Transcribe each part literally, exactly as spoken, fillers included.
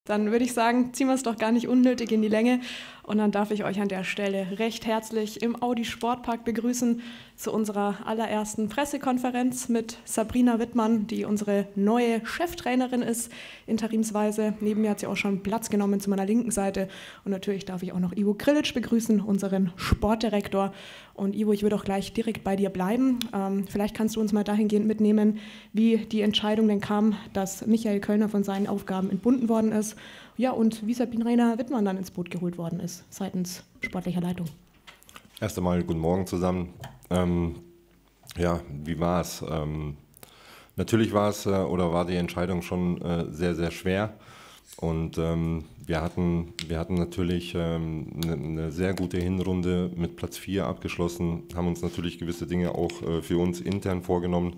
Dann würde ich sagen, ziehen wir es doch gar nicht unnötig in die Länge. Und dann darf ich euch an der Stelle recht herzlich im Audi Sportpark begrüßen zu unserer allerersten Pressekonferenz mit Sabrina Wittmann, die unsere neue Cheftrainerin ist, interimsweise. Neben mir hat sie auch schon Platz genommen zu meiner linken Seite. Und natürlich darf ich auch noch Ivo Grilic begrüßen, unseren Sportdirektor. Und Ivo, ich würde auch gleich direkt bei dir bleiben. Ähm, vielleicht kannst du uns mal dahingehend mitnehmen, wie die Entscheidung denn kam, dass Michael Kölner von seinen Aufgaben entbunden worden ist. Ja, und wie Sabrina Wittmann dann ins Boot geholt worden ist, seitens sportlicher Leitung. Erst einmal guten Morgen zusammen. Ähm, ja, wie war es? Ähm, natürlich war es äh, oder war die Entscheidung schon äh, sehr, sehr schwer. Und ähm, wir, hatten, wir hatten natürlich ähm, eine, eine sehr gute Hinrunde mit Platz vier abgeschlossen, haben uns natürlich gewisse Dinge auch äh, für uns intern vorgenommen.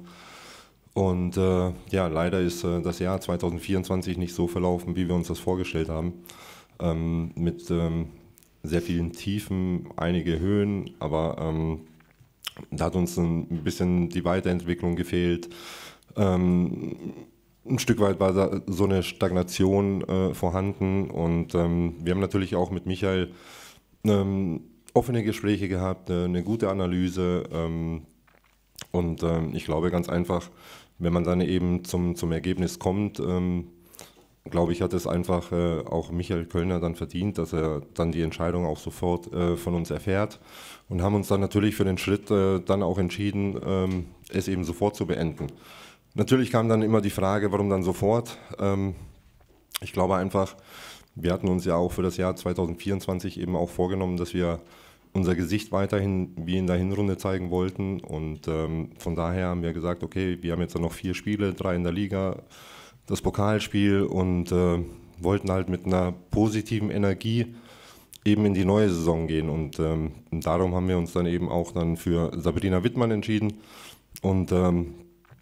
Und äh, ja, leider ist äh, das Jahr zwanzig vierundzwanzig nicht so verlaufen, wie wir uns das vorgestellt haben. Ähm, mit ähm, sehr vielen Tiefen, einige Höhen, aber ähm, da hat uns ein bisschen die Weiterentwicklung gefehlt. Ähm, ein Stück weit war da so eine Stagnation äh, vorhanden und ähm, wir haben natürlich auch mit Michael ähm, offene Gespräche gehabt, äh, eine gute Analyse ähm, und ähm, ich glaube ganz einfach, wenn man dann eben zum, zum Ergebnis kommt, ähm, glaube ich, hat es einfach äh, auch Michael Kölner dann verdient, dass er dann die Entscheidung auch sofort äh, von uns erfährt und haben uns dann natürlich für den Schritt äh, dann auch entschieden, ähm, es eben sofort zu beenden. Natürlich kam dann immer die Frage, warum dann sofort? Ähm, ich glaube einfach, wir hatten uns ja auch für das Jahr zwanzig vierundzwanzig eben auch vorgenommen, dass wir unser Gesicht weiterhin wie in der Hinrunde zeigen wollten und ähm, von daher haben wir gesagt, okay, wir haben jetzt noch vier Spiele, drei in der Liga, das Pokalspiel und äh, wollten halt mit einer positiven Energie eben in die neue Saison gehen und ähm, darum haben wir uns dann eben auch dann für Sabrina Wittmann entschieden und ähm,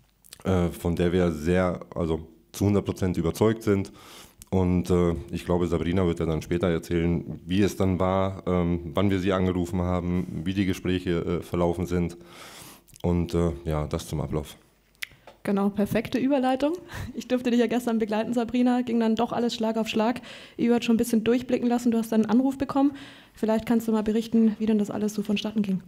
äh, von der wir sehr, also zu hundert Prozent überzeugt sind. Und äh, ich glaube, Sabrina wird ja dann später erzählen, wie es dann war, ähm, wann wir sie angerufen haben, wie die Gespräche äh, verlaufen sind. Und äh, ja, das zum Ablauf. Genau, perfekte Überleitung. Ich durfte dich ja gestern begleiten, Sabrina. Ging dann doch alles Schlag auf Schlag. Ihr hat schon ein bisschen durchblicken lassen. Du hast dann einen Anruf bekommen. Vielleicht kannst du mal berichten, wie denn das alles so vonstatten ging.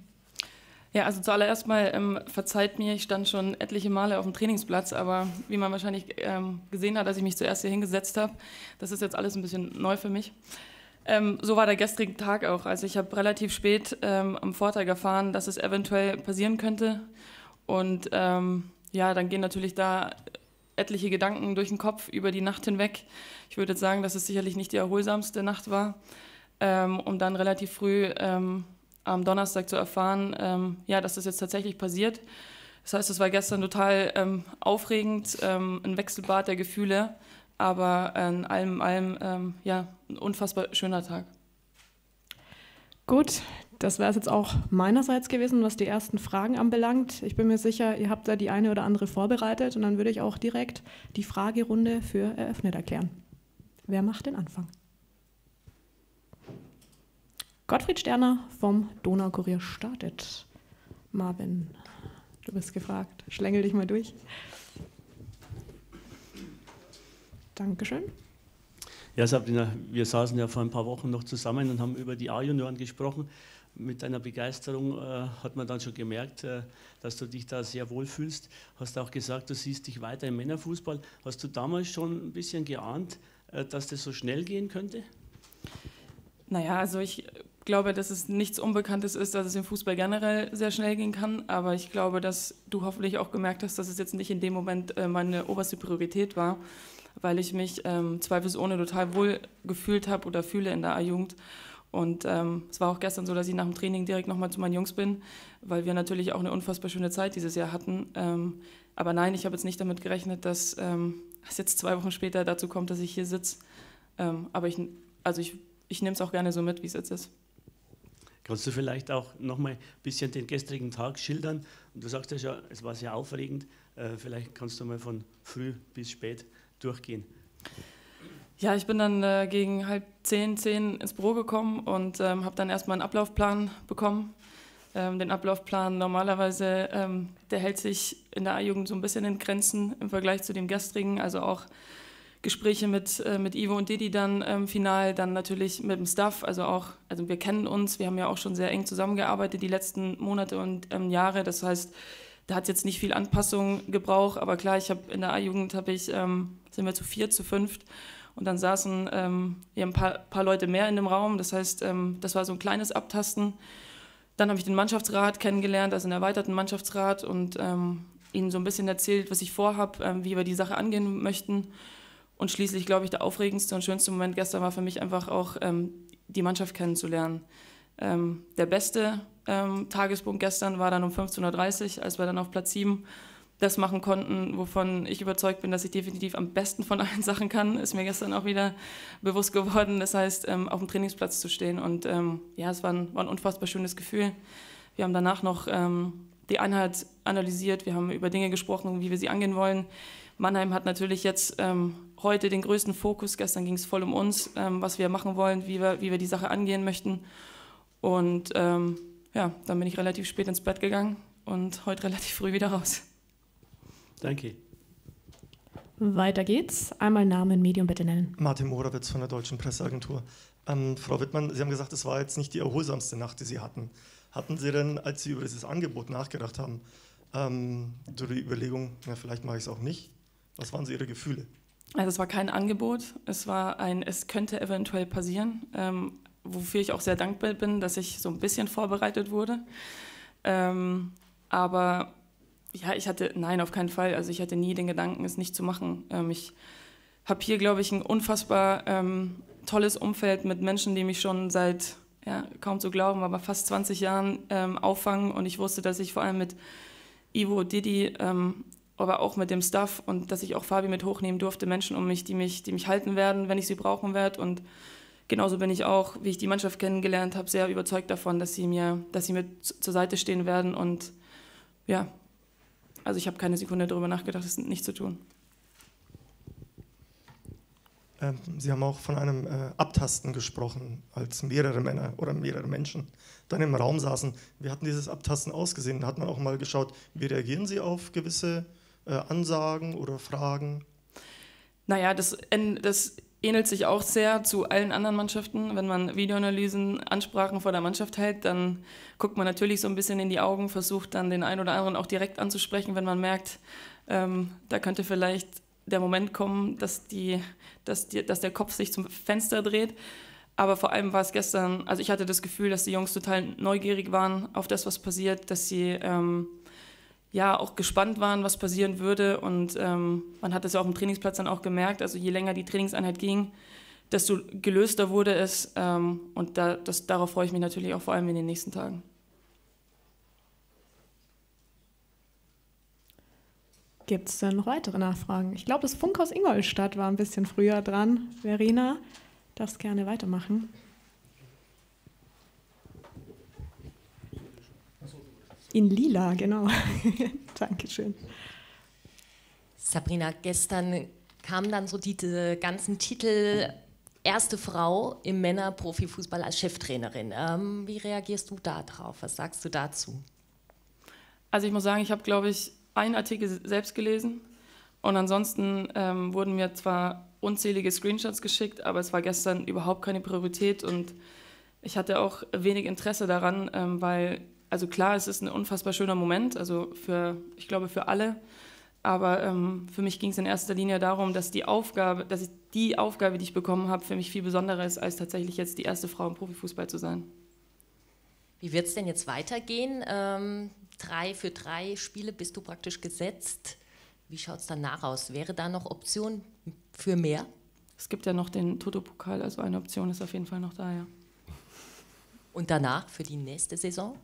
Ja, also zuallererst mal ähm, verzeiht mir, ich stand schon etliche Male auf dem Trainingsplatz, aber wie man wahrscheinlich ähm, gesehen hat, als ich mich zuerst hier hingesetzt habe, das ist jetzt alles ein bisschen neu für mich. Ähm, so war der gestrige Tag auch. Also ich habe relativ spät ähm, am Vortag erfahren, dass es eventuell passieren könnte. Und ähm, ja, dann gehen natürlich da etliche Gedanken durch den Kopf über die Nacht hinweg. Ich würde jetzt sagen, dass es sicherlich nicht die erholsamste Nacht war, ähm, um dann relativ früh ähm, am Donnerstag zu erfahren, ähm, ja, dass das jetzt tatsächlich passiert. Das heißt, es war gestern total ähm, aufregend, ähm, ein Wechselbad der Gefühle, aber in allem, allem ähm, ja, ein unfassbar schöner Tag. Gut, das wäre es jetzt auch meinerseits gewesen, was die ersten Fragen anbelangt. Ich bin mir sicher, ihr habt da die eine oder andere vorbereitet und dann würde ich auch direkt die Fragerunde für eröffnet erklären. Wer macht den Anfang? Gottfried Sterner vom Donaukurier startet. Marvin, du bist gefragt. Schlängel dich mal durch. Dankeschön. Ja, Sabrina, wir saßen ja vor ein paar Wochen noch zusammen und haben über die A-Junioren gesprochen. Mit deiner Begeisterung äh, hat man dann schon gemerkt, äh, dass du dich da sehr wohl fühlst. Hast auch gesagt, du siehst dich weiter im Männerfußball. Hast du damals schon ein bisschen geahnt, äh, dass das so schnell gehen könnte? Naja, also ich glaube, dass es nichts Unbekanntes ist, dass es im Fußball generell sehr schnell gehen kann. Aber ich glaube, dass du hoffentlich auch gemerkt hast, dass es jetzt nicht in dem Moment äh, meine oberste Priorität war, weil ich mich ähm, zweifelsohne total wohl gefühlt habe oder fühle in der A-Jugend. Und ähm, es war auch gestern so, dass ich nach dem Training direkt nochmal zu meinen Jungs bin, weil wir natürlich auch eine unfassbar schöne Zeit dieses Jahr hatten. Ähm, aber nein, ich habe jetzt nicht damit gerechnet, dass ähm, es jetzt zwei Wochen später dazu kommt, dass ich hier sitze. Ähm, aber ich, also ich, ich nehme es auch gerne so mit, wie es jetzt ist. Kannst du vielleicht auch noch mal ein bisschen den gestrigen Tag schildern? Und du sagst ja schon, es war sehr aufregend. Äh, vielleicht kannst du mal von früh bis spät durchgehen. Ja, ich bin dann äh, gegen halb zehn, zehn ins Büro gekommen und ähm, habe dann erstmal einen Ablaufplan bekommen. Ähm, den Ablaufplan normalerweise, ähm, der hält sich in der A-Jugend so ein bisschen in Grenzen im Vergleich zu dem gestrigen. Also auch Gespräche mit, äh, mit Ivo und Didi dann ähm, final, dann natürlich mit dem Staff, also auch, also wir kennen uns, wir haben ja auch schon sehr eng zusammengearbeitet die letzten Monate und ähm, Jahre, das heißt, da hat es jetzt nicht viel Anpassung gebraucht, aber klar, ich habe in der A-Jugend habe ich, ähm, sind wir zu viert, zu fünft und dann saßen ähm, ja, ein paar, paar Leute mehr in dem Raum, das heißt, ähm, das war so ein kleines Abtasten. Dann habe ich den Mannschaftsrat kennengelernt, also einen erweiterten Mannschaftsrat und ähm, ihnen so ein bisschen erzählt, was ich vorhabe, ähm, wie wir die Sache angehen möchten. Und schließlich, glaube ich, der aufregendste und schönste Moment gestern war für mich einfach auch, ähm, die Mannschaft kennenzulernen. Ähm, der beste ähm, Tagespunkt gestern war dann um fünfzehn Uhr dreißig, als wir dann auf Platz sieben das machen konnten, wovon ich überzeugt bin, dass ich definitiv am besten von allen Sachen kann, ist mir gestern auch wieder bewusst geworden. Das heißt, ähm, auf dem Trainingsplatz zu stehen. Und ähm, ja, es war ein, war ein unfassbar schönes Gefühl. Wir haben danach noch ähm, die Einheit analysiert, wir haben über Dinge gesprochen, wie wir sie angehen wollen. Mannheim hat natürlich jetzt ähm, heute den größten Fokus. Gestern ging es voll um uns, ähm, was wir machen wollen, wie wir, wie wir die Sache angehen möchten. Und ähm, ja, dann bin ich relativ spät ins Bett gegangen und heute relativ früh wieder raus. Danke. Weiter geht's. Einmal Namen, Medium bitte nennen. Martin Morawitz von der Deutschen Presseagentur. Ähm, Frau Wittmann, Sie haben gesagt, es war jetzt nicht die erholsamste Nacht, die Sie hatten. Hatten Sie denn, als Sie über dieses Angebot nachgedacht haben, ähm, so die Überlegung, na, vielleicht mache ich es auch nicht? Was waren so Ihre Gefühle? Also es war kein Angebot, es war ein, es könnte eventuell passieren, ähm, wofür ich auch sehr dankbar bin, dass ich so ein bisschen vorbereitet wurde. Ähm, aber ja, ich hatte, nein, auf keinen Fall. Also ich hatte nie den Gedanken, es nicht zu machen. Ähm, ich habe hier, glaube ich, ein unfassbar ähm, tolles Umfeld mit Menschen, die mich schon seit, ja, kaum zu glauben, aber fast zwanzig Jahren ähm, auffangen. Und ich wusste, dass ich vor allem mit Ivo, Didi, ähm, aber auch mit dem Staff und dass ich auch Fabi mit hochnehmen durfte, Menschen um mich, die mich, die mich halten werden, wenn ich sie brauchen werde. Und genauso bin ich auch, wie ich die Mannschaft kennengelernt habe, sehr überzeugt davon, dass sie mir, dass sie mir zur Seite stehen werden. Und ja, also ich habe keine Sekunde darüber nachgedacht, es nicht zu tun. Ähm, Sie haben auch von einem äh, Abtasten gesprochen, als mehrere Männer oder mehrere Menschen dann im Raum saßen. Wie hat dieses Abtasten ausgesehen? Da hat man auch mal geschaut, wie reagieren Sie auf gewisse äh, Ansagen oder Fragen? Naja, das, das ähnelt sich auch sehr zu allen anderen Mannschaften. Wenn man Videoanalysen, Ansprachen vor der Mannschaft hält, dann guckt man natürlich so ein bisschen in die Augen, versucht dann den einen oder anderen auch direkt anzusprechen, wenn man merkt, ähm, da könnte vielleicht der Moment kommen, dass, die, dass, die, dass der Kopf sich zum Fenster dreht. Aber vor allem war es gestern, also ich hatte das Gefühl, dass die Jungs total neugierig waren auf das, was passiert, dass sie ähm, ja auch gespannt waren, was passieren würde. Und ähm, man hat das ja auch im Trainingsplatz dann auch gemerkt, also je länger die Trainingseinheit ging, desto gelöster wurde es. Ähm, und da, das, darauf freue ich mich natürlich auch vor allem in den nächsten Tagen. Gibt es denn noch weitere Nachfragen? Ich glaube, das Funkhaus Ingolstadt war ein bisschen früher dran. Verena, darfst gerne weitermachen. In lila, genau. Dankeschön. Sabrina, gestern kamen dann so diese ganzen Titel, erste Frau im Männer-Profifußball als Cheftrainerin. Ähm, wie reagierst du da drauf? Was sagst du dazu? Also ich muss sagen, ich habe, glaube ich, einen Artikel selbst gelesen und ansonsten ähm, wurden mir zwar unzählige Screenshots geschickt, aber es war gestern überhaupt keine Priorität und ich hatte auch wenig Interesse daran, ähm, weil, also klar, es ist ein unfassbar schöner Moment, also für, ich glaube für alle, aber ähm, für mich ging es in erster Linie darum, dass die Aufgabe, dass ich die Aufgabe, die ich bekommen habe, für mich viel besonderer ist, als tatsächlich jetzt die erste Frau im Profifußball zu sein. Wie wird es denn jetzt weitergehen? Ähm, drei für drei Spiele bist du praktisch gesetzt. Wie schaut es danach aus? Wäre da noch Option für mehr? Es gibt ja noch den Toto-Pokal, also eine Option ist auf jeden Fall noch da, ja. Und danach für die nächste Saison?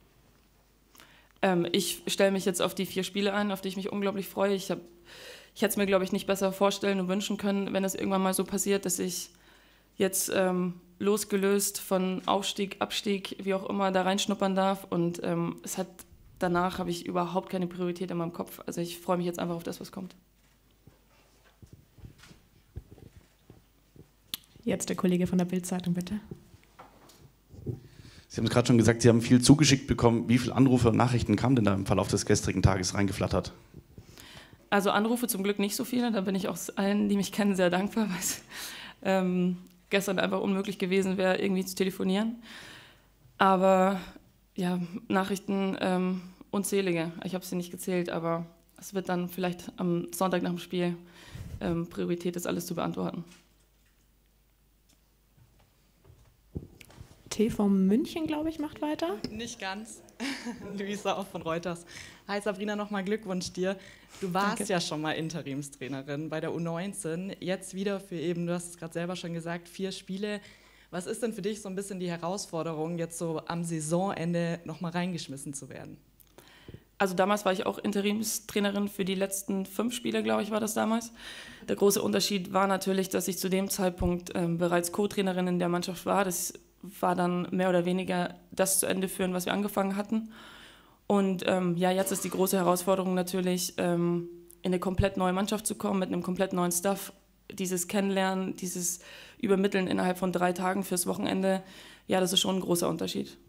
Ähm, ich stelle mich jetzt auf die vier Spiele ein, auf die ich mich unglaublich freue. Ich, hab, ich hätte es mir, glaube ich, nicht besser vorstellen und wünschen können, wenn es irgendwann mal so passiert, dass ich jetzt ähm, losgelöst von Aufstieg, Abstieg, wie auch immer, da reinschnuppern darf. Und ähm, es hat, danach habe ich überhaupt keine Priorität in meinem Kopf. Also ich freue mich jetzt einfach auf das, was kommt. Jetzt der Kollege von der Bild-Zeitung, bitte. Sie haben es gerade schon gesagt, Sie haben viel zugeschickt bekommen. Wie viele Anrufe und Nachrichten kamen denn da im Verlauf des gestrigen Tages reingeflattert? also Anrufe zum Glück nicht so viele, da bin ich auch allen, die mich kennen, sehr dankbar, weil es ähm, gestern einfach unmöglich gewesen wäre, irgendwie zu telefonieren. Aber ja, Nachrichten ähm, unzählige, ich habe sie nicht gezählt, aber es wird dann vielleicht am Sonntag nach dem Spiel ähm, Priorität, das alles zu beantworten. T V München, glaube ich, macht weiter. Nicht ganz. Luisa auch von Reuters. Hi Sabrina, nochmal Glückwunsch dir. Du warst Danke. ja schon mal Interimstrainerin bei der U neunzehn. Jetzt wieder für eben, du hast es gerade selber schon gesagt, vier Spiele. Was ist denn für dich so ein bisschen die Herausforderung, jetzt so am Saisonende nochmal reingeschmissen zu werden? Also damals war ich auch Interimstrainerin für die letzten fünf Spiele, glaube ich, war das damals. Der große Unterschied war natürlich, dass ich zu dem Zeitpunkt ähm, bereits Co-Trainerin in der Mannschaft war. Das war dann mehr oder weniger das zu Ende führen, was wir angefangen hatten. Und ähm, ja, jetzt ist die große Herausforderung natürlich, ähm, in eine komplett neue Mannschaft zu kommen, mit einem komplett neuen Staff. Dieses Kennenlernen, dieses Übermitteln innerhalb von drei Tagen fürs Wochenende, ja, das ist schon ein großer Unterschied.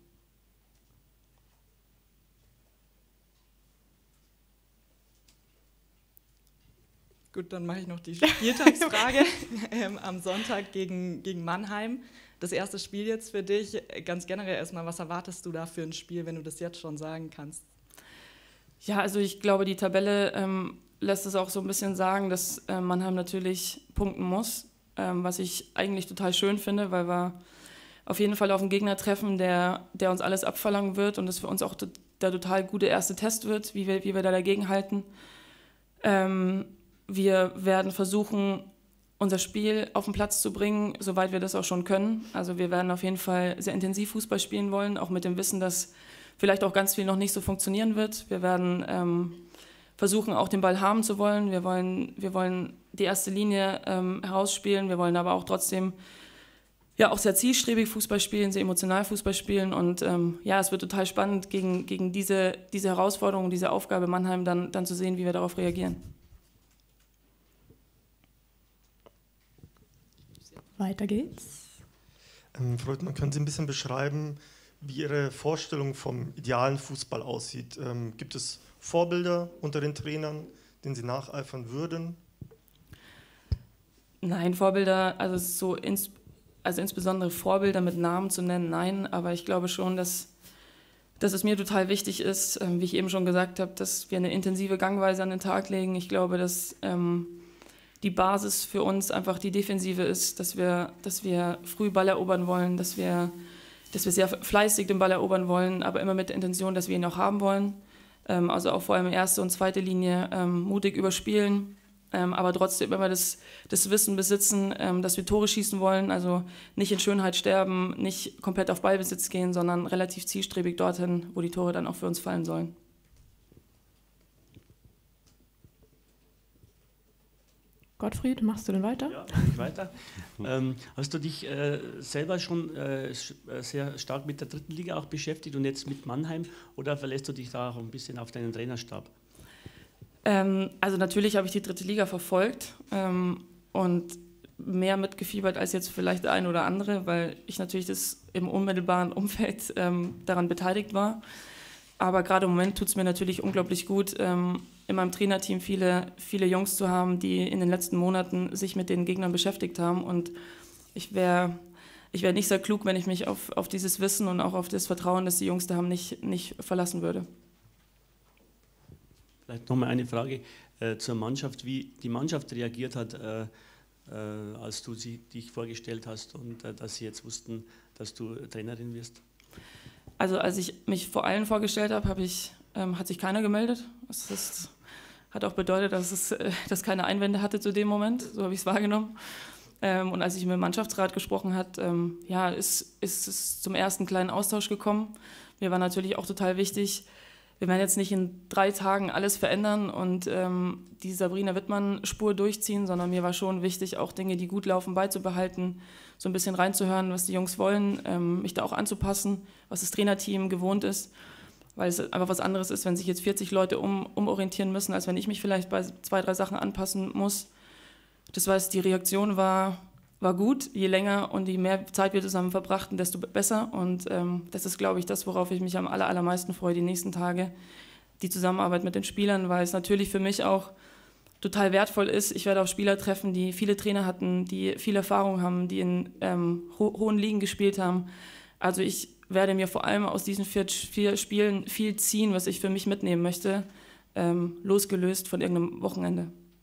Gut, dann mache ich noch die Spieltagsfrage. ähm, am Sonntag gegen, gegen Mannheim. Das erste Spiel jetzt für dich. Ganz generell erstmal, was erwartest du da für ein Spiel, wenn du das jetzt schon sagen kannst? Ja, also ich glaube, die Tabelle ähm, lässt es auch so ein bisschen sagen, dass äh, Mannheim natürlich punkten muss, ähm, was ich eigentlich total schön finde, weil wir auf jeden Fall auf einen Gegner treffen, der, der uns alles abverlangen wird und das für uns auch der total gute erste Test wird, wie wir, wie wir da dagegen halten. Ähm, wir werden versuchen, unser Spiel auf den Platz zu bringen, soweit wir das auch schon können. Also wir werden auf jeden Fall sehr intensiv Fußball spielen wollen, auch mit dem Wissen, dass vielleicht auch ganz viel noch nicht so funktionieren wird. Wir werden ähm, versuchen, auch den Ball haben zu wollen. Wir wollen, wir wollen die erste Linie ähm, herausspielen. Wir wollen aber auch trotzdem ja, auch sehr zielstrebig Fußball spielen, sehr emotional Fußball spielen. Und ähm, ja, es wird total spannend, gegen, gegen diese, diese Herausforderung, diese Aufgabe Mannheim dann, dann zu sehen, wie wir darauf reagieren. Weiter geht's. Ähm, Frau Wittmann, können Sie ein bisschen beschreiben, wie Ihre Vorstellung vom idealen Fußball aussieht? Ähm, gibt es Vorbilder unter den Trainern, denen Sie nacheifern würden? Nein, Vorbilder, also so ins, also insbesondere Vorbilder mit Namen zu nennen, nein, aber ich glaube schon, dass, dass es mir total wichtig ist, ähm, wie ich eben schon gesagt habe, dass wir eine intensive Gangweise an den Tag legen. Ich glaube, dass ähm, die Basis für uns einfach die Defensive ist, dass wir, dass wir früh Ball erobern wollen, dass wir, dass wir sehr fleißig den Ball erobern wollen, aber immer mit der Intention, dass wir ihn auch haben wollen. Ähm, also auch vor allem erste und zweite Linie ähm, mutig überspielen, ähm, aber trotzdem immer das, das Wissen besitzen, ähm, dass wir Tore schießen wollen, also nicht in Schönheit sterben, nicht komplett auf Ballbesitz gehen, sondern relativ zielstrebig dorthin, wo die Tore dann auch für uns fallen sollen. Gottfried, machst du denn weiter? Ja, mach ich weiter. ähm, hast du dich äh, selber schon äh, sehr stark mit der dritten Liga auch beschäftigt und jetzt mit Mannheim oder verlässt du dich da auch ein bisschen auf deinen Trainerstab? Ähm, also natürlich habe ich die dritte Liga verfolgt ähm, und mehr mitgefiebert als jetzt vielleicht der ein oder andere, weil ich natürlich das im unmittelbaren Umfeld ähm, daran beteiligt war. Aber gerade im Moment tut es mir natürlich unglaublich gut, ähm, in meinem Trainerteam viele, viele Jungs zu haben, die in den letzten Monaten sich mit den Gegnern beschäftigt haben. Und ich wäre ich wär nicht sehr klug, wenn ich mich auf, auf dieses Wissen und auch auf das Vertrauen, das die Jungs da haben, nicht, nicht verlassen würde. Vielleicht nochmal eine Frage äh, zur Mannschaft, wie die Mannschaft reagiert hat, äh, äh, als du sie, dich vorgestellt hast und äh, dass sie jetzt wussten, dass du Trainerin wirst. Also als ich mich vor allen vorgestellt habe, hab ich, ähm, hat sich keiner gemeldet. Das ist, hat auch bedeutet, dass es äh, dass keine Einwände hatte zu dem Moment, so habe ich es wahrgenommen. Ähm, und als ich mit dem Mannschaftsrat gesprochen habe, ähm, ja, ist, ist es zum ersten kleinen Austausch gekommen. Mir war natürlich auch total wichtig, wir werden jetzt nicht in drei Tagen alles verändern und ähm, die Sabrina Wittmann-Spur durchziehen, sondern mir war schon wichtig, auch Dinge, die gut laufen, beizubehalten, so ein bisschen reinzuhören, was die Jungs wollen, ähm, mich da auch anzupassen, was das Trainerteam gewohnt ist, weil es einfach was anderes ist, wenn sich jetzt vierzig Leute um, umorientieren müssen, als wenn ich mich vielleicht bei zwei, drei Sachen anpassen muss. Das heißt, die Reaktion war, war gut. Je länger und je mehr Zeit wir zusammen verbrachten, desto besser. Und ähm, das ist, glaube ich, das, worauf ich mich am aller, allermeisten freue, die nächsten Tage, die Zusammenarbeit mit den Spielern, weil es natürlich für mich auch total wertvoll ist. Ich werde auf Spieler treffen, die viele Trainer hatten, die viel Erfahrung haben, die in ähm, ho hohen Ligen gespielt haben. Also ich werde mir vor allem aus diesen vier, vier Spielen viel ziehen, was ich für mich mitnehmen möchte, ähm, losgelöst von irgendeinem Wochenende.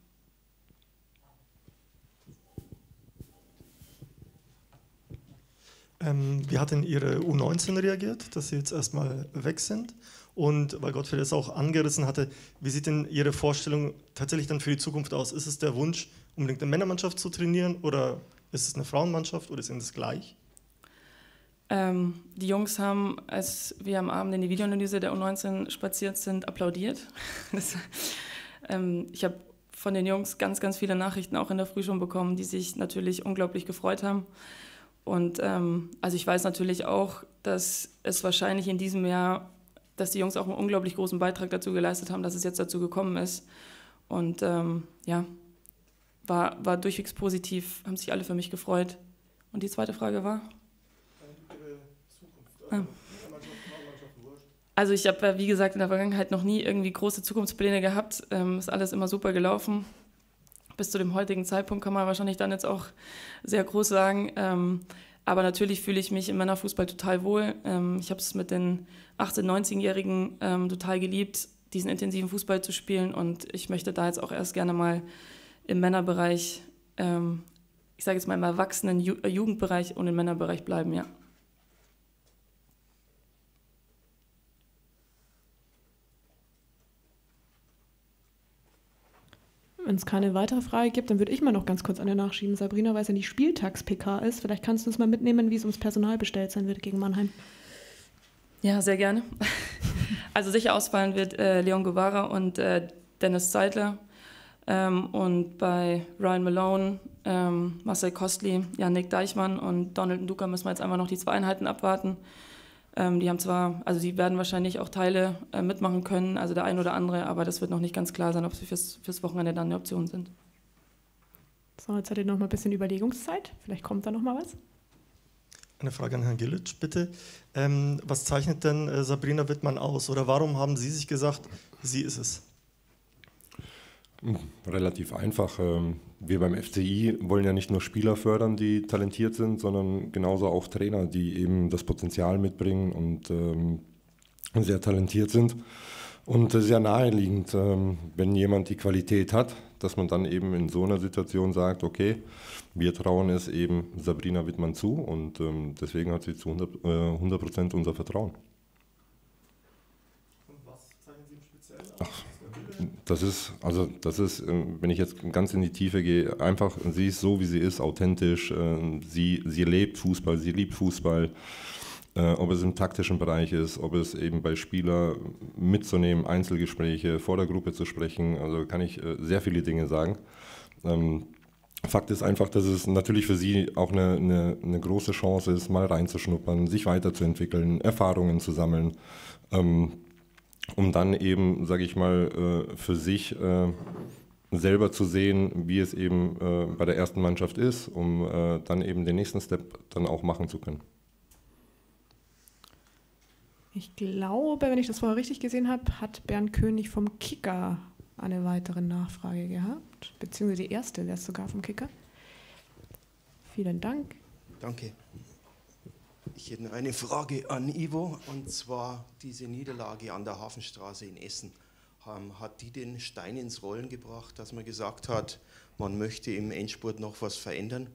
Ähm, wie hat denn Ihre U neunzehn reagiert, dass Sie jetzt erstmal weg sind? Und weil Gottfried es auch angerissen hatte, wie sieht denn Ihre Vorstellung tatsächlich dann für die Zukunft aus? Ist es der Wunsch, unbedingt eine Männermannschaft zu trainieren oder ist es eine Frauenmannschaft oder ist es gleich? Ähm, die Jungs haben, als wir am Abend in die Videoanalyse der U neunzehn spaziert sind, applaudiert. Das, ähm, ich habe von den Jungs ganz, ganz viele Nachrichten auch in der Früh schon bekommen, die sich natürlich unglaublich gefreut haben. Und ähm, also ich weiß natürlich auch, dass es wahrscheinlich in diesem Jahr, dass die Jungs auch einen unglaublich großen Beitrag dazu geleistet haben, dass es jetzt dazu gekommen ist. Und ähm, ja, war, war durchwegs positiv, haben sich alle für mich gefreut. Und die zweite Frage war? Ah. Also ich habe, wie gesagt, in der Vergangenheit noch nie irgendwie große Zukunftspläne gehabt. Ähm, ist alles immer super gelaufen. Bis zu dem heutigen Zeitpunkt kann man wahrscheinlich dann jetzt auch sehr groß sagen. Ähm, aber natürlich fühle ich mich im Männerfußball total wohl. Ähm, ich habe es mit den achtzehn-, neunzehnjährigen ähm, total geliebt, diesen intensiven Fußball zu spielen. Und ich möchte da jetzt auch erst gerne mal im Männerbereich, ähm, ich sage jetzt mal im erwachsenen Ju- äh, Jugendbereich und im Männerbereich bleiben, ja. Wenn es keine weitere Frage gibt, dann würde ich mal noch ganz kurz eine nachschieben. Sabrina, weil es ja die Spieltags-P K ist, vielleicht kannst du uns mal mitnehmen, wie es ums Personal bestellt sein wird gegen Mannheim. Ja, sehr gerne. Also sicher ausfallen wird äh, Leon Guevara und äh, Dennis Zeitler. Ähm, und bei Ryan Malone, ähm, Marcel Kostli, Yannick Deichmann und Donald Nduka müssen wir jetzt einfach noch die zwei Einheiten abwarten. Ähm, die haben zwar, also die werden wahrscheinlich auch Teile äh, mitmachen können, also der ein oder andere, aber das wird noch nicht ganz klar sein, ob sie fürs, fürs Wochenende dann eine Option sind. So, jetzt hat ihr noch mal ein bisschen Überlegungszeit. Vielleicht kommt da noch mal was. Eine Frage an Herrn Gilic, bitte. Ähm, was zeichnet denn äh, Sabrina Wittmann aus? Oder warum haben Sie sich gesagt, sie ist es? Relativ einfach. Wir beim F C I wollen ja nicht nur Spieler fördern, die talentiert sind, sondern genauso auch Trainer, die eben das Potenzial mitbringen und ähm, sehr talentiert sind. Und es ist ja naheliegend, ähm, wenn jemand die Qualität hat, dass man dann eben in so einer Situation sagt, okay, wir trauen es eben Sabrina Wittmann zu und ähm, deswegen hat sie zu hundert Prozent unser Vertrauen. Und was zeigen Sie im Speziellen aus? Ach. Das ist, also das ist, wenn ich jetzt ganz in die Tiefe gehe, einfach, sie ist so, wie sie ist, authentisch, sie, sie lebt Fußball, sie liebt Fußball, ob es im taktischen Bereich ist, ob es eben bei Spielern mitzunehmen, Einzelgespräche, vor der Gruppe zu sprechen, also kann ich sehr viele Dinge sagen. Fakt ist einfach, dass es natürlich für sie auch eine, eine, eine große Chance ist, mal reinzuschnuppern, sich weiterzuentwickeln, Erfahrungen zu sammeln. Um dann eben, sage ich mal, für sich selber zu sehen, wie es eben bei der ersten Mannschaft ist, um dann eben den nächsten Step dann auch machen zu können. Ich glaube, wenn ich das vorher richtig gesehen habe, hat Bernd König vom Kicker eine weitere Nachfrage gehabt, beziehungsweise die erste wäre es sogar vom Kicker. Vielen Dank. Danke. Ich hätte eine Frage an Ivo, und zwar diese Niederlage an der Hafenstraße in Essen. Ähm, hat die den Stein ins Rollen gebracht, dass man gesagt hat, man möchte im Endspurt noch was verändern?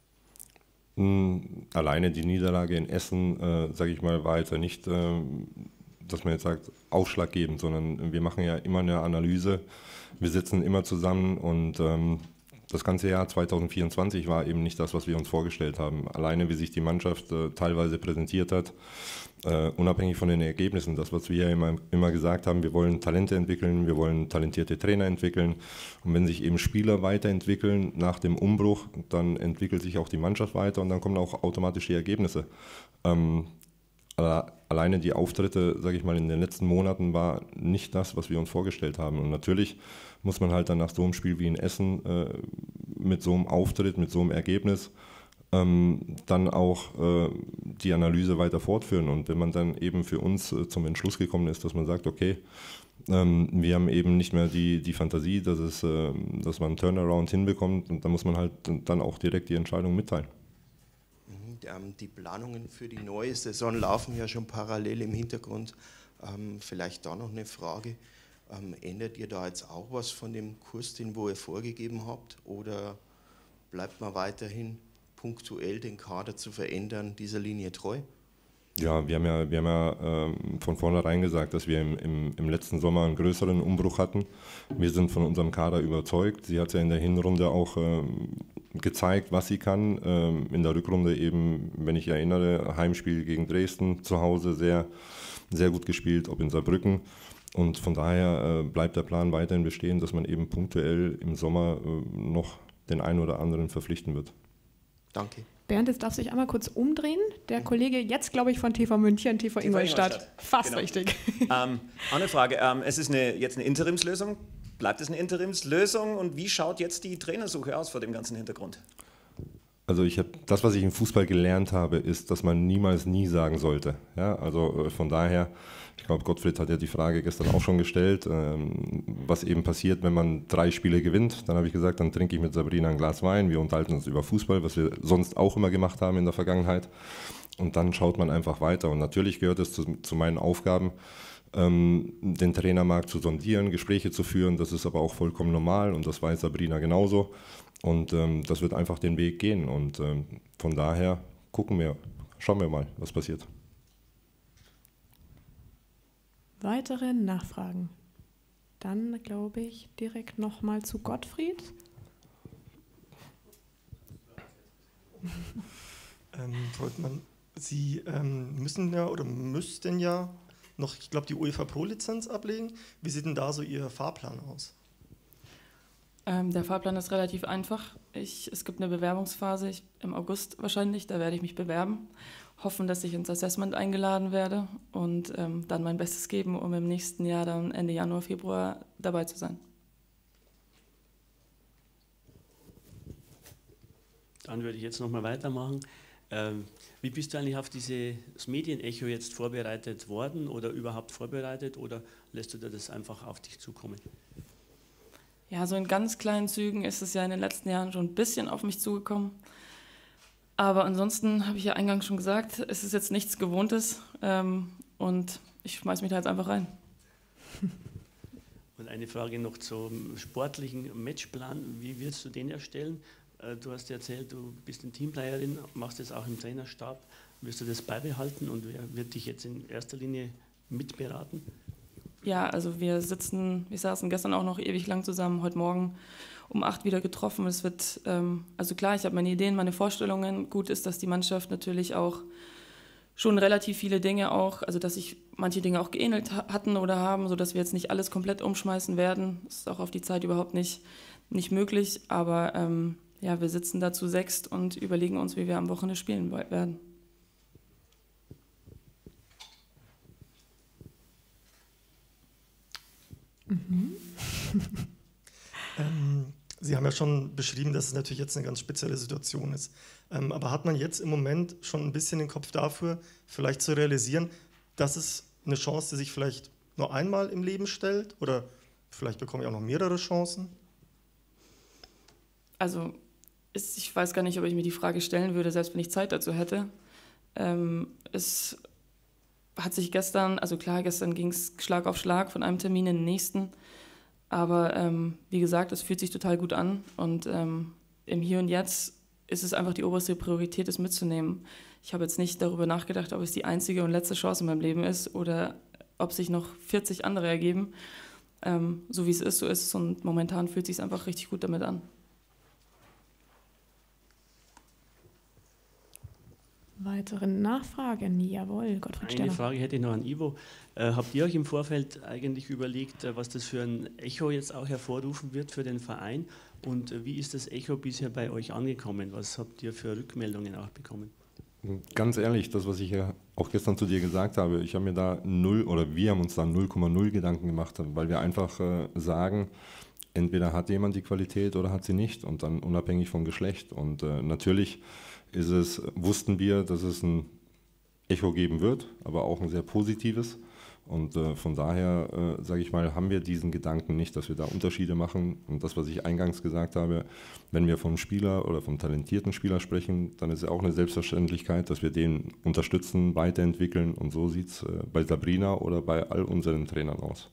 Alleine die Niederlage in Essen, äh, sage ich mal, war jetzt ja nicht, äh, dass man jetzt sagt, ausschlaggebend, sondern wir machen ja immer eine Analyse. Wir sitzen immer zusammen und ähm, das ganze Jahr zwanzig vierundzwanzig war eben nicht das, was wir uns vorgestellt haben. Alleine, wie sich die Mannschaft äh, teilweise präsentiert hat, äh, unabhängig von den Ergebnissen. Das, was wir ja immer, immer gesagt haben, wir wollen Talente entwickeln, wir wollen talentierte Trainer entwickeln. Und wenn sich eben Spieler weiterentwickeln nach dem Umbruch, dann entwickelt sich auch die Mannschaft weiter und dann kommen auch automatisch die Ergebnisse. Ähm, Alleine die Auftritte, sage ich mal, in den letzten Monaten war nicht das, was wir uns vorgestellt haben. Und natürlich muss man halt dann nach so einem Spiel wie in Essen äh, mit so einem Auftritt, mit so einem Ergebnis ähm, dann auch äh, die Analyse weiter fortführen. Und wenn man dann eben für uns äh, zum Entschluss gekommen ist, dass man sagt, okay, ähm, wir haben eben nicht mehr die, die Fantasie, dass, es, äh, dass man einen Turnaround hinbekommt, und dann muss man halt dann auch direkt die Entscheidung mitteilen. Die Planungen für die neue Saison laufen ja schon parallel im Hintergrund. Ähm, vielleicht da noch eine Frage. Ähm, ändert ihr da jetzt auch was von dem Kurs, den wo ihr vorgegeben habt? Oder bleibt man weiterhin punktuell den Kader zu verändern, dieser Linie treu? Ja, wir haben ja, wir haben ja ähm, von vornherein gesagt, dass wir im, im, im letzten Sommer einen größeren Umbruch hatten. Wir sind von unserem Kader überzeugt. Sie hat ja in der Hinrunde auch ähm, gezeigt, was sie kann. Ähm, in der Rückrunde eben, wenn ich erinnere, Heimspiel gegen Dresden zu Hause sehr, sehr gut gespielt, ob in Saarbrücken. Und von daher äh, bleibt der Plan weiterhin bestehen, dass man eben punktuell im Sommer äh, noch den einen oder anderen verpflichten wird. Danke. Bernd, jetzt darfst du dich einmal kurz umdrehen. Der Kollege jetzt, glaube ich, von T V München, T V Ingolstadt. Ingolstadt. Fast Genau. richtig. Ähm, eine Frage, ähm, es ist eine, jetzt eine Interimslösung. Bleibt es eine Interimslösung und wie schaut jetzt die Trainersuche aus vor dem ganzen Hintergrund? Also ich habe das, was ich im Fußball gelernt habe, ist, dass man niemals nie sagen sollte. Ja, also von daher, ich glaube, Gottfried hat ja die Frage gestern auch schon gestellt, ähm, was eben passiert, wenn man drei Spiele gewinnt. Dann habe ich gesagt, dann trinke ich mit Sabrina ein Glas Wein, wir unterhalten uns über Fußball, was wir sonst auch immer gemacht haben in der Vergangenheit. Und dann schaut man einfach weiter. Und natürlich gehört es zu, zu meinen Aufgaben, ähm, den Trainermarkt zu sondieren, Gespräche zu führen. Das ist aber auch vollkommen normal und das weiß Sabrina genauso. Und ähm, das wird einfach den Weg gehen. Und ähm, von daher gucken wir, schauen wir mal, was passiert. Weitere Nachfragen? Dann glaube ich direkt nochmal zu Gottfried. Ähm, Frau Wittmann, Sie ähm, müssen ja oder müssten ja noch, ich glaube, die UEFA Pro-Lizenz ablegen. Wie sieht denn da so Ihr Fahrplan aus? Ähm, der Fahrplan ist relativ einfach. Ich, es gibt eine Bewerbungsphase ich, im August wahrscheinlich, da werde ich mich bewerben, hoffen, dass ich ins Assessment eingeladen werde und ähm, dann mein Bestes geben, um im nächsten Jahr dann Ende Januar, Februar dabei zu sein. Dann würde ich jetzt nochmal weitermachen. Ähm, wie bist du eigentlich auf dieses Medienecho jetzt vorbereitet worden oder überhaupt vorbereitet oder lässt du dir das einfach auf dich zukommen? Ja, so in ganz kleinen Zügen ist es ja in den letzten Jahren schon ein bisschen auf mich zugekommen. Aber ansonsten habe ich ja eingangs schon gesagt, es ist jetzt nichts Gewohntes ähm, und ich schmeiß mich da jetzt einfach rein. Und eine Frage noch zum sportlichen Matchplan. Wie wirst du den erstellen? Du hast erzählt, du bist eine Teamplayerin, machst das auch im Trainerstab. Wirst du das beibehalten und wer wird dich jetzt in erster Linie mitberaten? Ja, also wir sitzen, wir saßen gestern auch noch ewig lang zusammen, heute Morgen um acht wieder getroffen. Es wird, ähm, also klar, ich habe meine Ideen, meine Vorstellungen. Gut ist, dass die Mannschaft natürlich auch schon relativ viele Dinge auch, also dass sich manche Dinge auch geähnelt ha- hatten oder haben, sodass wir jetzt nicht alles komplett umschmeißen werden. Das ist auch auf die Zeit überhaupt nicht, nicht möglich, aber ähm, ja, wir sitzen da zu sechst und überlegen uns, wie wir am Wochenende spielen werden. Mhm. ähm, Sie haben ja schon beschrieben, dass es natürlich jetzt eine ganz spezielle Situation ist. Ähm, aber hat man jetzt im Moment schon ein bisschen den Kopf dafür, vielleicht zu realisieren, dass es eine Chance, die sich vielleicht nur einmal im Leben stellt? Oder vielleicht bekomme ich auch noch mehrere Chancen? Also ist, ich weiß gar nicht, ob ich mir die Frage stellen würde, selbst wenn ich Zeit dazu hätte. Ähm, es hat sich gestern, also klar, gestern ging es Schlag auf Schlag von einem Termin in den nächsten. Aber ähm, wie gesagt, es fühlt sich total gut an und ähm, im Hier und Jetzt ist es einfach die oberste Priorität, es mitzunehmen. Ich habe jetzt nicht darüber nachgedacht, ob es die einzige und letzte Chance in meinem Leben ist oder ob sich noch vierzig andere ergeben. Ähm, so wie es ist, so ist es und momentan fühlt es sich einfach richtig gut damit an. Weitere Nachfragen? Jawohl, Gottfried Steller. Eine Frage hätte ich noch an Ivo. Äh, habt ihr euch im Vorfeld eigentlich überlegt, äh, was das für ein Echo jetzt auch hervorrufen wird für den Verein? Und äh, wie ist das Echo bisher bei euch angekommen? Was habt ihr für Rückmeldungen auch bekommen? Ganz ehrlich, das, was ich ja auch gestern zu dir gesagt habe, ich habe mir da null oder wir haben uns da null Komma null Gedanken gemacht, weil wir einfach äh, sagen, entweder hat jemand die Qualität oder hat sie nicht und dann unabhängig vom Geschlecht. Und äh, natürlich ist es, wussten wir, dass es ein Echo geben wird, aber auch ein sehr positives. Und äh, von daher, äh, sage ich mal, haben wir diesen Gedanken nicht, dass wir da Unterschiede machen. Und das, was ich eingangs gesagt habe, wenn wir vom Spieler oder vom talentierten Spieler sprechen, dann ist es auch eine Selbstverständlichkeit, dass wir den unterstützen, weiterentwickeln. Und so sieht es äh, bei Sabrina oder bei all unseren Trainern aus.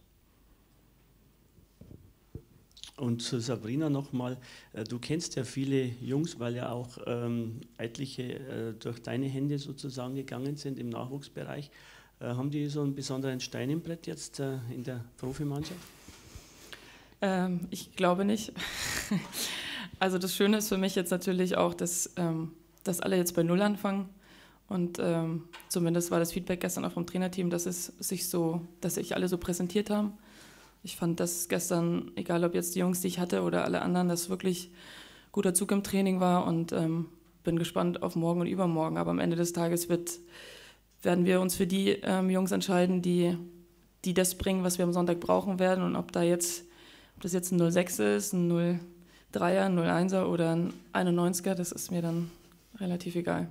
Und zu Sabrina nochmal, du kennst ja viele Jungs, weil ja auch ähm, etliche äh, durch deine Hände sozusagen gegangen sind im Nachwuchsbereich. Äh, haben die so einen besonderen Stein im Brett jetzt äh, in der Profimannschaft? Ähm, ich glaube nicht. Also das Schöne ist für mich jetzt natürlich auch, dass, ähm, dass alle jetzt bei Null anfangen. Und ähm, zumindest war das Feedback gestern auch vom Trainerteam, dass es sich so, dass sich alle so präsentiert haben. Ich fand das gestern, egal ob jetzt die Jungs, die ich hatte oder alle anderen, dass wirklich guter Zug im Training war und ähm, bin gespannt auf morgen und übermorgen. Aber am Ende des Tages wird, werden wir uns für die ähm, Jungs entscheiden, die, die das bringen, was wir am Sonntag brauchen werden. Und ob da jetzt, ob das jetzt ein null sechs ist, ein null dreier, ein null einser oder ein einundneunziger, das ist mir dann relativ egal.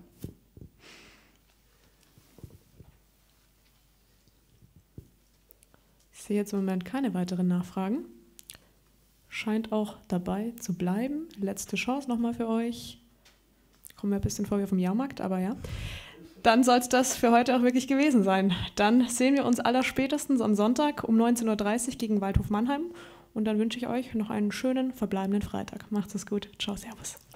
Ich sehe jetzt im Moment keine weiteren Nachfragen. Scheint auch dabei zu bleiben. Letzte Chance nochmal für euch. Kommen wir ein bisschen vor wie vom Jahrmarkt, aber ja. Dann soll es das für heute auch wirklich gewesen sein. Dann sehen wir uns allerspätestens am Sonntag um neunzehn Uhr dreißig gegen Waldhof Mannheim. Und dann wünsche ich euch noch einen schönen verbleibenden Freitag. Macht's es gut. Ciao, servus.